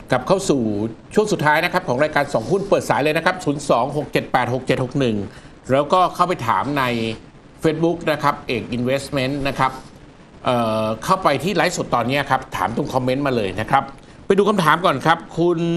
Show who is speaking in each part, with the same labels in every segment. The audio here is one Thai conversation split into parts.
Speaker 1: กลับเข้าสู่ช่วงสุดท้ายนะครับของรายการ2หุ้นเปิดสายเลยนะครับ02-678-6761แล้วก็เข้าไปถามใน Facebook นะครับเอก Investment นะครับเข้าไปที่ไลฟ์สดตอนนี้ครับถามตรงคอมเมนต์มาเลยนะครับไปดูคำถามก่อนครับ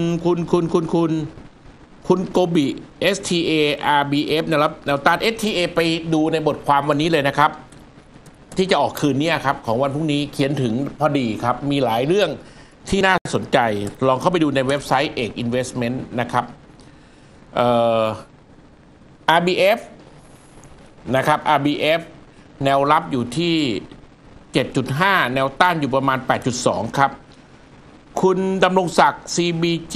Speaker 1: คุณโกบิ STA RBF นะครับแนวต้าน STA ไปดูในบทความวันนี้เลยนะครับที่จะออกคืนนี้ครับของวันพรุ่งนี้เขียนถึงพอดีครับมีหลายเรื่องที่น่าสนใจลองเข้าไปดูในเว็บไซต์เอก Investment นะครับRBF นะครับ RBF แนวรับอยู่ที่ 7.5 แนวต้านอยู่ประมาณ 8.2 ครับคุณดำรงศักดิ์ CBG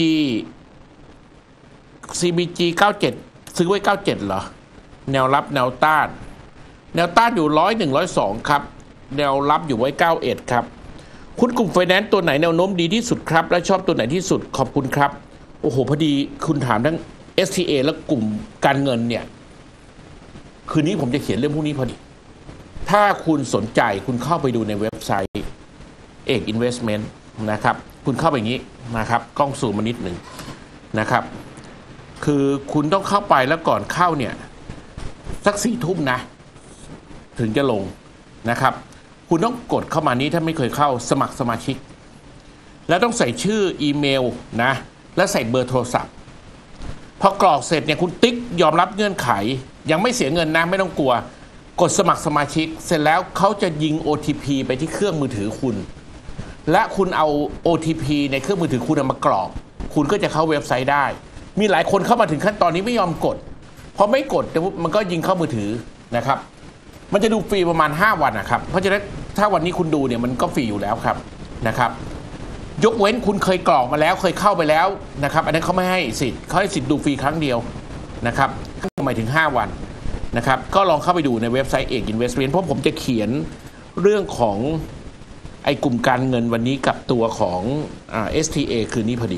Speaker 1: 97ซื้อไว้97เหรอแนวรับแนวต้านอยู่101 102ครับแนวรับอยู่ไว้91ครับคุณกลุ่มไฟแนนซ์ตัวไหนแนวโน้มดีที่สุดครับและชอบตัวไหนที่สุดขอบคุณครับโอ้โหพอดีคุณถามทั้ง STA และกลุ่มการเงินเนี่ยคืนนี้ผมจะเขียนเรื่องพวกนี้พอดีถ้าคุณสนใจคุณเข้าไปดูในเว็บไซต์เอก Investment นะครับคุณเข้าไปอย่างนี้นะครับกล้องซูมมานิดหนึ่งนะครับคือคุณต้องเข้าไปแล้วก่อนเข้าเนี่ยสัก4 ทุ่มนะถึงจะลงนะครับคุณต้องกดเข้ามานี้ถ้าไม่เคยเข้าสมัครสมาชิกแล้วต้องใส่ชื่ออีเมลนะและใส่เบอร์โทรศัพท์พอกรอกเสร็จเนี่ยคุณติ๊กยอมรับเงื่อนไขยังไม่เสียเงินนะไม่ต้องกลัวกดสมัครสมาชิกเสร็จแล้วเขาจะยิง OTP ไปที่เครื่องมือถือคุณและคุณเอา OTP ในเครื่องมือถือคุณมากรอกคุณก็จะเข้าเว็บไซต์ได้มีหลายคนเข้ามาถึงขั้นตอนนี้ไม่ยอมกดพอไม่กดมันก็ยิงเข้ามือถือนะครับมันจะดูฟรีประมาณ5 วันนะครับเพราะฉะนั้นถ้าวันนี้คุณดูเนี่ยมันก็ฟรีอยู่แล้วครับนะครับยกเว้นคุณเคยกรอกมาแล้วเคยเข้าไปแล้วนะครับอันนั้นเขาไม่ให้สิทธิ์เขาให้สิทธิ์ดูฟรีครั้งเดียวนะครับหมายถึง5 วันนะครับก็ลองเข้าไปดูในเว็บไซต์เอก Investment เพราะผมจะเขียนเรื่องของไอ้กลุ่มการเงินวันนี้กับตัวของSTA คืนนี้พอดี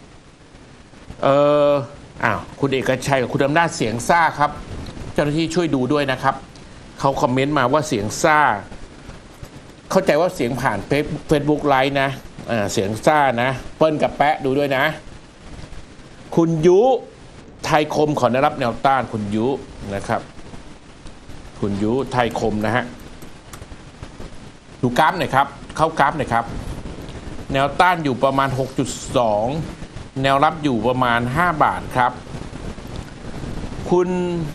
Speaker 1: คุณเอกชัยกับคุณอำนาจเสียงซ่าครับเจ้าหน้าที่ช่วยดูด้วยนะครับเขาคอมเมนต์มาว่าเสียงซ่าเข้าใจว่าเสียงผ่านFacebook Live นะเสียงซ่านะเปิ้ลกับแปะดูด้วยนะคุณยุไทยคมขอได้รับแนวต้านคุณยุนะครับคุณยุไทยคมนะฮะดูกราฟหน่อยครับเข้ากราฟหน่อยครับแนวต้านอยู่ประมาณ 6.2 แนวรับอยู่ประมาณ5 บาทครับคุณ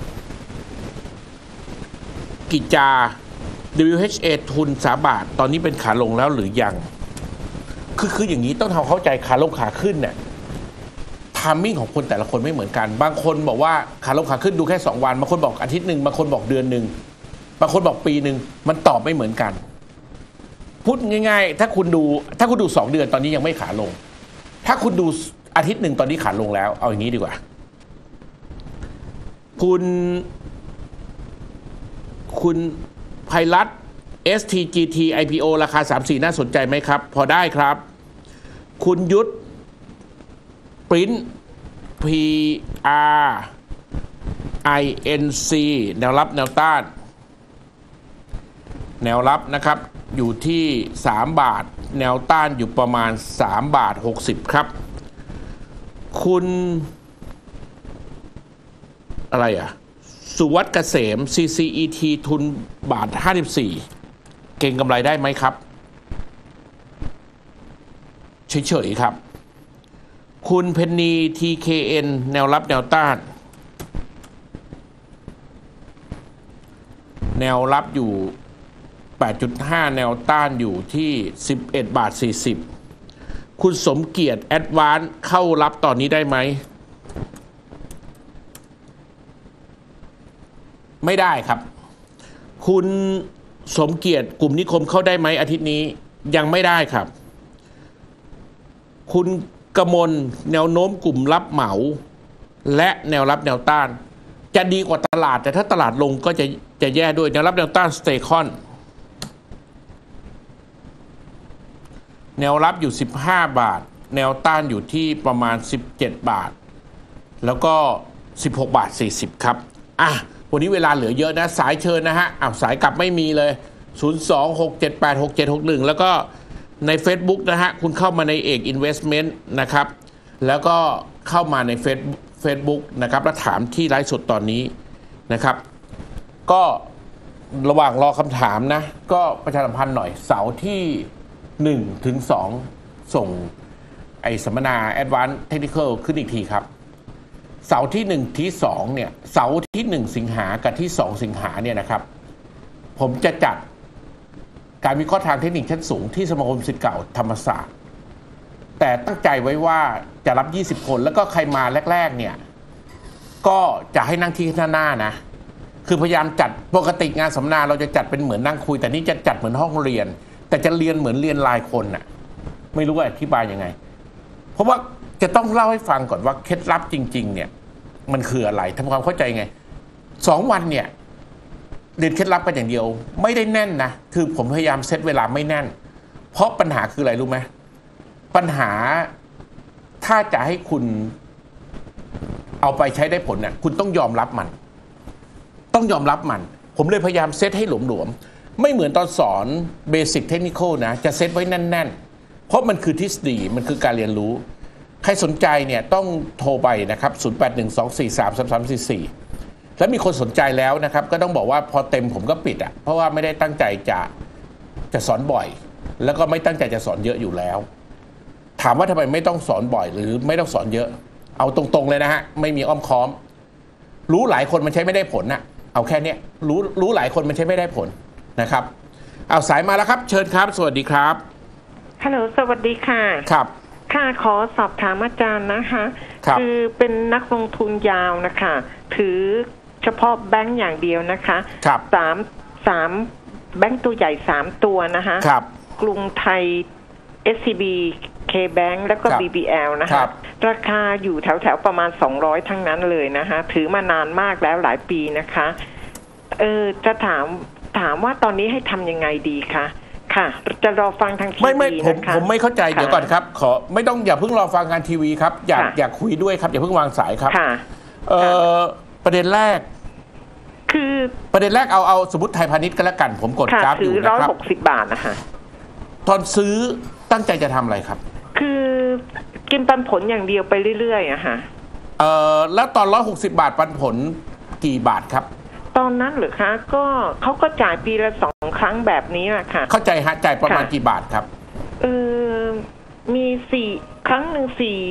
Speaker 1: กิจา WHA ทุน3 บาทตอนนี้เป็นขาลงแล้วหรือยังคืออย่างนี้ต้องทำเข้าใจขาลงขาขึ้นเนี่ยไทมิ่งของคนแต่ละคนไม่เหมือนกันบางคนบอกว่าขาลงขาขึ้นดูแค่2 วันบางคนบอกอาทิตย์หนึ่งบางคนบอกเดือนหนึ่งบางคนบอกปีหนึ่งมันตอบไม่เหมือนกันพูดง่ายๆถ้าคุณดู2 เดือนตอนนี้ยังไม่ขาลงถ้าคุณดูอาทิตย์หนึ่งตอนนี้ขาลงแล้วเอาอย่างนี้ดีกว่าคุณไพรัต STGT IPO ราคา 3-4 น่าสนใจไหมครับพอได้ครับคุณยุทธปริ้น PRINC แนวรับแนวต้านแนวรับนะครับอยู่ที่3 บาทแนวต้านอยู่ประมาณ3 บาท 60ครับคุณอะไรสุวัฒน์เกษม CCET ทุนบาท 54เก่งกำไรได้ไหมครับเฉยๆครับคุณเพนนี TKN แนวรับแนวต้านแนวรับอยู่ 8.5 แนวต้านอยู่ที่11 บาท 40คุณสมเกียรติแอดวานซ์เข้ารับตอนนี้ได้ไหมไม่ได้ครับคุณสมเกียรติกลุ่มนิคมเข้าได้ไหมอาทิตย์นี้ยังไม่ได้ครับคุณกมลแนวโน้มกลุ่มรับเหมาและแนวรับแนวต้านจะดีกว่าตลาดแต่ถ้าตลาดลงก็จะแย่ด้วยแนวรับแนวต้านสเตคอนแนวรับอยู่15 บาทแนวต้านอยู่ที่ประมาณ17 บาทแล้วก็16 บาท 40ครับวันนี้เวลาเหลือเยอะนะสายเชิญนะฮะสายกลับไม่มีเลย 026786761 แล้วก็ใน Facebook นะฮะคุณเข้ามาในเอก Investment นะครับแล้วก็เข้ามาใน Facebook นะครับแล้วถามที่ไลฟ์สดตอนนี้นะครับก็ระหว่างรอคำถามนะก็ประชาสัมพันธ์หน่อยเสาร์ที่1 ถึง 2ส่งไอ้สัมมนา Advanced Technical ขึ้นอีกทีครับเสาร์ที่1ที่2เนี่ยเสาร์ที่1สิงหากับที่2สิงหาเนี่ยนะครับผมจะจัดการวิเคราะห์ทางเทคนิคชั้นสูงที่สมาคมศิษย์เก่าธรรมศาสตร์แต่ตั้งใจไว้ว่าจะรับ20คนแล้วก็ใครมาแรกๆเนี่ยก็จะให้นั่งที่ข้างหน้านะคือพยายามจัดปกติงานสัมมนาเราจะจัดเป็นเหมือนนั่งคุยแต่นี่จะจัดเหมือนห้องเรียนแต่จะเรียนเหมือนเรียนรายคนน่ะไม่รู้ว่าอธิบายยังไงเพราะว่าจะต้องเล่าให้ฟังก่อนว่าเคล็ดลับจริงๆเนี่ยมันคืออะไรทำความเข้าใจไง2 วันเนี่ยเรียนเคล็ดลับกันอย่างเดียวไม่ได้แน่นนะคือผมพยายามเซตเวลาไม่แน่นเพราะปัญหาคืออะไรรู้ไหมปัญหาถ้าจะให้คุณเอาไปใช้ได้ผลเนี่ยคุณต้องยอมรับมันผมเลยพยายามเซตให้หลวมๆไม่เหมือนตอนสอนเบสิกเทคนิคนะจะเซตไว้แน่นๆเพราะมันคือทฤษฎีมันคือการเรียนรู้ใครสนใจเนี่ยต้องโทรไปนะครับ0812433344แล้วมีคนสนใจแล้วนะครับก็ต้องบอกว่าพอเต็มผมก็ปิดเพราะว่าไม่ได้ตั้งใจจะสอนบ่อยแล้วก็ไม่ตั้งใจจะสอนเยอะอยู่แล้วถามว่าทำไมไม่ต้องสอนบ่อยหรือไม่ต้องสอนเยอะเอาตรงๆเลยนะฮะไม่มีอ้อมค้อมรู้หลายคนมันใช้ไม่ได้ผลนะเอาแค่นี้รู้หลายคนมันใช้ไม่ได้ผลนะครับเอาสายมาแล้วครับเชิญครับสวัสดีครับ
Speaker 2: ฮัลโหลสวัสดีค่ะ
Speaker 1: ครับ
Speaker 2: ค่ะขอสอบถามอาจารย์นะคะคือเป็นนักลงทุนยาวนะคะถือเฉพาะแบงก์อย่างเดียวนะคะ
Speaker 1: ครับ
Speaker 2: สามแบงก์ตัวใหญ่3ตัวนะคะ
Speaker 1: ครับ
Speaker 2: กรุงไทย SCB KBank แล้วก็ BBL นะคะราคาอยู่แถวประมาณ200ทั้งนั้นเลยนะคะถือมานานมากแล้วหลายปีนะคะจะถามว่าตอนนี้ให้ทำยังไงดีคะค่ะจะรอฟังทางทีวีนะคะ
Speaker 1: ผมไม่เข้าใจเดี๋ยวก่อนครับขอไม่ต้องอย่าเพิ่งรอฟังงานทีวีครับอยากคุยด้วยครับอย่าเพิ่งวางสายครับประเด็นแรก
Speaker 2: คือ
Speaker 1: ประเด็นแรกเอาสมมติไทยพาณิชย์ก็แล้วกันผมกดกราฟอยู่นะครับ
Speaker 2: 160 บาทนะคะ
Speaker 1: ตอนซื้อตั้งใจจะทำอะไรครับ
Speaker 2: คือกินปันผลอย่างเดียวไปเรื่อยๆอะค่ะ
Speaker 1: แล้วตอน160 บาทปันผลกี่บาทครับ
Speaker 2: ตอนนั้นหรือคะก็เขาก็จ่ายปีละ2 ครั้งแบบนี้แหละค่ะ
Speaker 1: เข้าใจฮะจ่ายประมาณกี่บาทครับ
Speaker 2: มี4 ครั้งหนึ่ง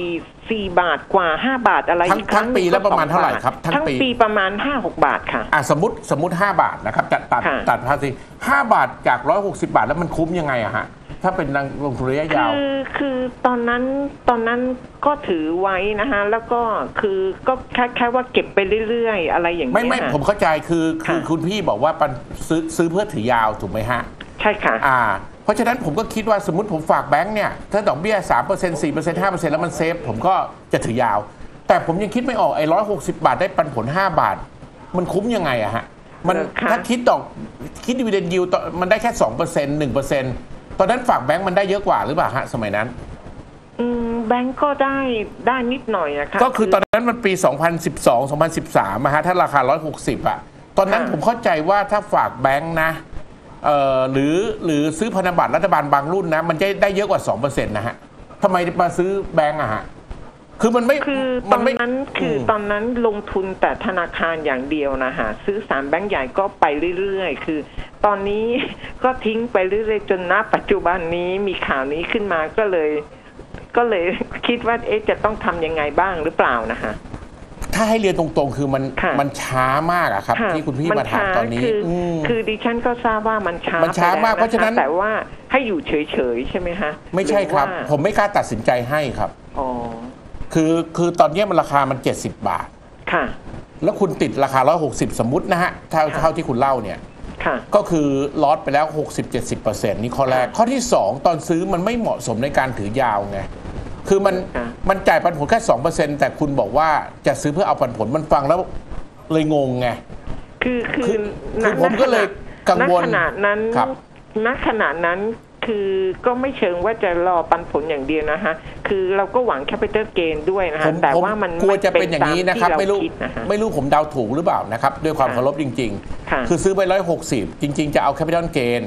Speaker 2: 4 บาทกว่า5 บาทอะไร
Speaker 1: ทั้งปีแล้วประมาณเท่าไหร่ครับ
Speaker 2: ทั้งปีประมาณ5-6 บาทค่ะ
Speaker 1: สมมติ5 บาทนะครับตัดภาษี5 บาทจาก160 บาทแล้วมันคุ้มยังไงอะฮะถ้าเป็นลงทุนระยะยาว
Speaker 2: คือตอนนั้นก็ถือไว้นะคะแล้วก็คือก็แค่ว่าเก็บไปเรื่อยๆอะไรอย่างเงี้ย
Speaker 1: ไม่ผมเข้าใจคือคุณพี่บอกว่าซื้อเพื่อถือยาวถูกไหมฮะ
Speaker 2: ใช่ค่ะ
Speaker 1: เพราะฉะนั้นผมก็คิดว่าสมมติผมฝากแบงค์เนี่ยถ้าดอกเบี้ย 3% 4% 5% แล้วมันเซฟผมก็จะถือยาวแต่ผมยังคิดไม่ออกไอ้160 บาทได้ปันผล5 บาทมันคุ้มยังไงอะฮะมันถ้าคิดดิวิเดนด์ยิลด์มันได้แค่ 2% 1%ตอนนั้นฝากแบงค์มันได้เยอะกว่าหรือเปล่าฮะสมัยนั้น
Speaker 2: แบงก์ก็ได้นิดหน่อยอะค่ะ
Speaker 1: ก็คือตอนนั้นมันปี2012 2013อะฮะถ้าราคา160อะตอนนั้นผมเข้าใจว่าถ้าฝากแบงค์นะหรือซื้อพันธบัตรรัฐบาลบางรุ่นนะมันจะได้เยอะกว่า 2% นะฮะทำไมมาซื้อแบงค์อะฮะคือมันไม่
Speaker 2: คือตอนนั้นลงทุนแต่ธนาคารอย่างเดียวนะฮะซื้อ3 แบงก์ใหญ่ก็ไปเรื่อยๆคือตอนนี้ก็ทิ้งไปเรื่อยๆจนณปัจจุบันนี้มีข่าวนี้ขึ้นมาก็เลยคิดว่าจะต้องทำยังไงบ้างหรือเปล่านะคะ
Speaker 1: ถ้าให้เรียนตรงๆคือมันช้ามากอะครับที่คุณพี่มาถามตอนนี้
Speaker 2: คือดิฉันก็ทราบว่ามันช้าม
Speaker 1: ากเพราะฉะนั้น
Speaker 2: แต่ว่าให้อยู่เฉยๆใช่ไหมคะ
Speaker 1: ไม่ใช่ครับผมไม่กล้าตัดสินใจให้ครับคือตอนนี้มันราคามัน70 บาท
Speaker 2: ค่ะ
Speaker 1: แล้วคุณติดราคา160สมมุตินะฮะเท่าที่คุณเล่าเนี่ยก็คือลอสไปแล้ว 60-70% นี่ข้อแรกข้อที่2ตอนซื้อมันไม่เหมาะสมในการถือยาวไงคือมันจ่ายปันผลแค่ 2% แต่คุณบอกว่าจะซื้อเพื่อเอาปันผลมันฟังแล้วเลยงงไง
Speaker 2: คือ
Speaker 1: ผมก็เลยกังวล
Speaker 2: ณขณะนั้นคือก็ไม่เชิงว่าจะรอปันผลอย่างเดียวนะฮะคือเราก็หวัง capital gain ด้วยนะฮะแต่ว่ามัน
Speaker 1: กลัวจะเป็นอย่างนี้นะครับไม่รู้ผมเดาถูกหรือเปล่านะครับด้วยความเคารพจริงๆคือซื้อไป160จริงๆจะเอา capital gain พ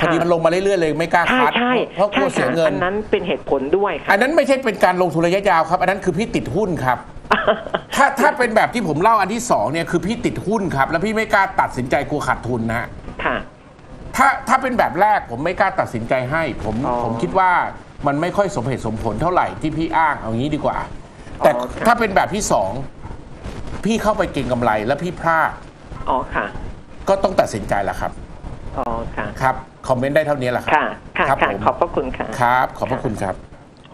Speaker 1: พอดีมันลงมาเรื่อยๆเลยไม่กล้าคัดเพราะกลัวเสียเงิน
Speaker 2: อันนั้นเป็นเหตุผลด้วยค่ะ
Speaker 1: อันนั้นไม่ใช่เป็นการลงทุนระยะยาวครับอันนั้นคือพี่ติดหุ้นครับ ถ้าเป็นแบบที่ผมเล่าอันที่สองเนี่ยคือพี่ติดหุ้นครับแล้วพี่ไม่กล้าตัดสินใจกลัวขาดทุนนะ
Speaker 2: ค่ะ
Speaker 1: ถ้าเป็นแบบแรกผมไม่กล้าตัดสินใจให้ผมคิดว่ามันไม่ค่อยสมเหตุสมผลเท่าไหร่ที่พี่อ้างเอางี้ดีกว่าแต่ถ้าเป็นแบบที่สองพี่เข้าไปเก็งกำไรแล้วพี่พลาด
Speaker 2: ค่ะ
Speaker 1: ก็ต้องตัดสินใจแหละครับ
Speaker 2: ค่ะ
Speaker 1: ครับคอมเมนต์ได้เท่านี้แหละครับ
Speaker 2: ครับผมขอบพระคุณค่ะ
Speaker 1: ครับขอบพระคุณครับ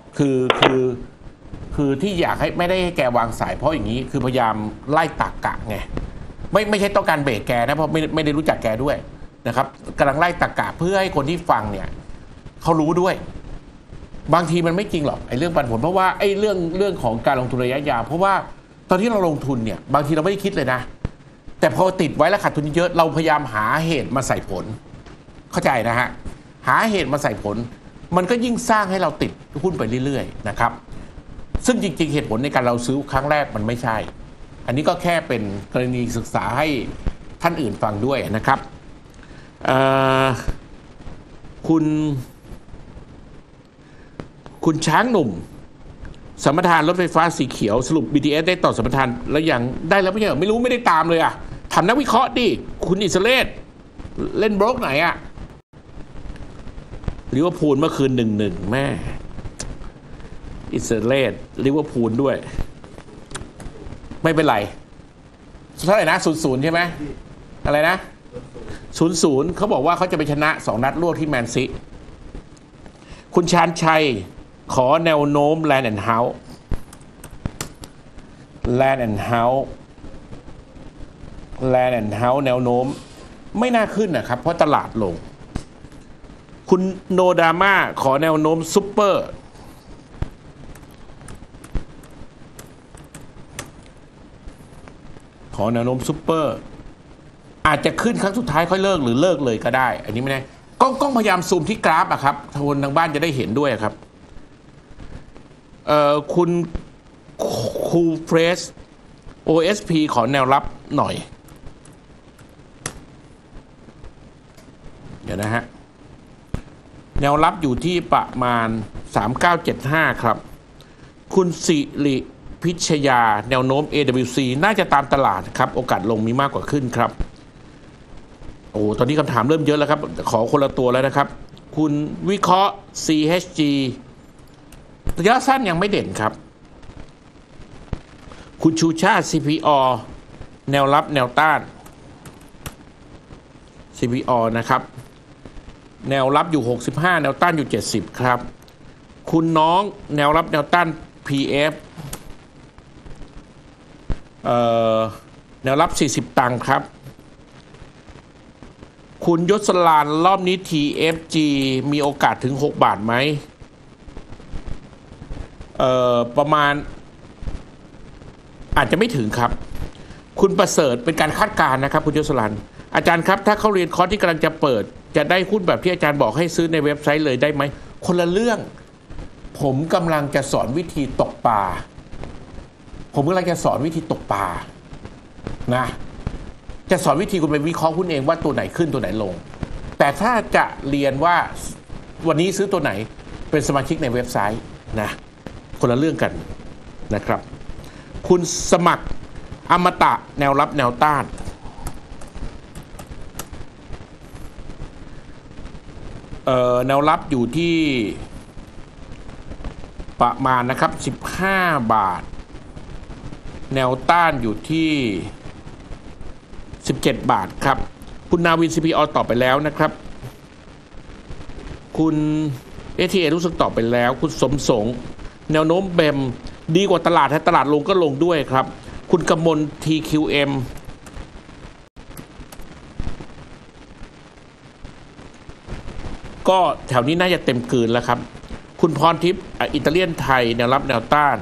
Speaker 1: คือที่อยากให้ไม่ได้ให้แกวางสายเพราะอย่างนี้คือพยายามไล่ตากกะไงไม่ใช่ต้องการเบรกแกนะเพราะไม่ได้รู้จักแกด้วยนะครับกำลังไล่ตากกะเพื่อให้คนที่ฟังเนี่ยเขารู้ด้วยบางทีมันไม่จริงหรอกไอ้เรื่องปันผลเพราะว่าไอ้เรื่องของการลงทุนระยะยาวเพราะว่าตอนที่เราลงทุนเนี่ยบางทีเราไม่ได้คิดเลยนะแต่พอติดไว้แล้วขาดทุนเยอะเราพยายามหาเหตุมาใส่ผลเข้าใจนะฮะหาเหตุมาใส่ผลมันก็ยิ่งสร้างให้เราติดหุ้นไปเรื่อยๆนะครับซึ่งจริงๆเหตุผลในการเราซื้อครั้งแรกมันไม่ใช่อันนี้ก็แค่เป็นกรณีศึกษาให้ท่านอื่นฟังด้วยนะครับคุณช้างหนุ่มสัมปทานรถไฟฟ้าสีเขียวสรุป BTS ได้ต่อสัมปทานแล้วยังได้แล้วไม่ใช่เหรอไม่รู้ไม่ได้ตามเลยอ่ะทำนักวิเคราะห์ดิคุณอิสเลตเล่นโบรกไหนอ่ะลิเวอร์พูลเมื่อคืน 1-1 แม่อิสเลตลิเวอร์พูลด้วยไม่เป็นไรเท่าไหร่นะ 0-0 ใช่ไหมอะไรนะ 0-0 เขาบอกว่าเขาจะไปชนะ2นัดรวดที่แมนซีคุณชาญชัยขอแนวโน้ม Land and House แนวโน้มไม่น่าขึ้นนะครับเพราะตลาดลงคุณโนดาม่าขอแนวโน้มซุปเปอร์ขอแนวโน้มซุปเปอร์อาจจะขึ้นครั้งสุดท้ายค่อยเลิกหรือเลิกเลยก็ได้อันนี้ไม่แน่กล้องพยายามซูมที่กราฟอะครับคนทางบ้านจะได้เห็นด้วยครับคุณคูเฟรส OSP ขอแนวรับหน่อยเดี๋ยวนะฮะแนวรับอยู่ที่ประมาณ3975ครับคุณสิริพิชยาแนวโน้ม AWC น่าจะตามตลาดครับโอกาสลงมีมากกว่าขึ้นครับโอ้ตอนนี้คำถามเริ่มเยอะแล้วครับขอคนละตัวแล้วนะครับคุณวิเคราะห์ CHG ระยะสั้นยังไม่เด่นครับคุณชูชาติ CPO แนวรับแนวต้าน CPO นะครับแนวรับอยู่65แนวต้านอยู่70ครับคุณน้องแนวรับแนวต้าน PF แนวรับ40ตังค์ครับคุณยศลานรอบนี้ TFG มีโอกาสถึง6บาทไหมประมาณอาจจะไม่ถึงครับคุณประเสริฐเป็นการคาดการณ์นะครับคุณยศลานอาจารย์ครับถ้าเขาเรียนคอร์สที่กำลังจะเปิดจะได้หุ้นแบบที่อาจารย์บอกให้ซื้อในเว็บไซต์เลยได้ไหมคนละเรื่องผมกำลังจะสอนวิธีตกปลานะจะสอนวิธีคุณไปวิเคราะห์หุ้นเองว่าตัวไหนขึ้นตัวไหนลงแต่ถ้าจะเรียนว่าวันนี้ซื้อตัวไหนเป็นสมาชิกในเว็บไซต์นะคนละเรื่องกันนะครับคุณสมัครอมตะแนวรับแนวต้านแนวรับอยู่ที่ประมาณนะครับ15บาทแนวต้านอยู่ที่17บาทครับคุณนาวิน CPO ตอบไปแล้วนะครับคุณ ATA รู้สึกตอบไปแล้วคุณสมสงแนวโน้มเบมดีกว่าตลาดตลาดลงก็ลงด้วยครับคุณกมล TQM ก็แถวนี้น่าจะเต็มกืนแล้วครับคุณพรทิพย์อิตาเลียนไทยแนวรับแนวต้าน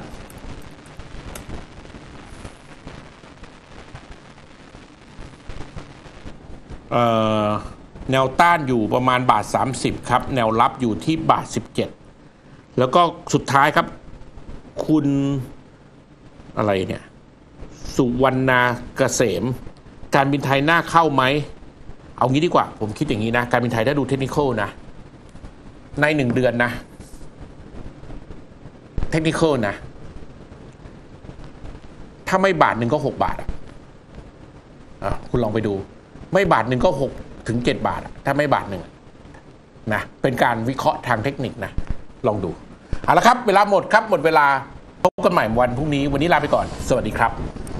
Speaker 1: แนวต้านอยู่ประมาณบาท30ครับแนวรับอยู่ที่บาท17แล้วก็สุดท้ายครับคุณอะไรเนี่ยสุวรรณาเกษมการบินไทยน่าเข้าไหมเอางี้ดีกว่าผมคิดอย่างนี้นะการบินไทยถ้าดูเทคนิคนะใน1 เดือนนะเทคนิคนะถ้าไม่บาทหนึ่งก็6 บาทคุณลองไปดูไม่บาทหนึ่งก็6 ถึง 7 บาทถ้าไม่บาทหนึ่งนะเป็นการวิเคราะห์ทางเทคนิคนะลองดูเอาละครับเวลาหมดครับหมดเวลาพบกันใหม่วันพรุ่งนี้วันนี้ลาไปก่อนสวัสดีครับ